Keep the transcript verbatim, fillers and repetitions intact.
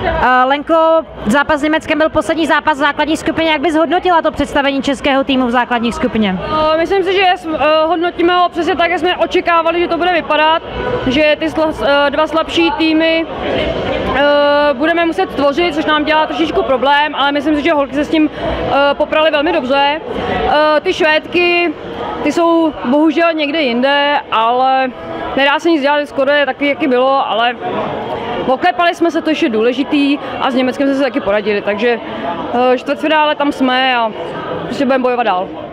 Lenko, zápas s Německem byl poslední zápas v základní skupině. Jak bys hodnotila to představení českého týmu v základní skupině? Myslím si, že hodnotíme ho přesně tak, jak jsme očekávali, že to bude vypadat, že ty dva slabší týmy budeme muset tvořit, což nám dělá trošičku problém, ale myslím si, že holky se s tím poprali velmi dobře. Ty Švédky, ty jsou bohužel někde jinde, ale nedá se nic dělat, skoro je takový, jaký bylo, ale oklepali jsme se, to ještě důležitý, a s Německem jsme se taky poradili, takže čtvrtfinále tam jsme a prostě budeme bojovat dál.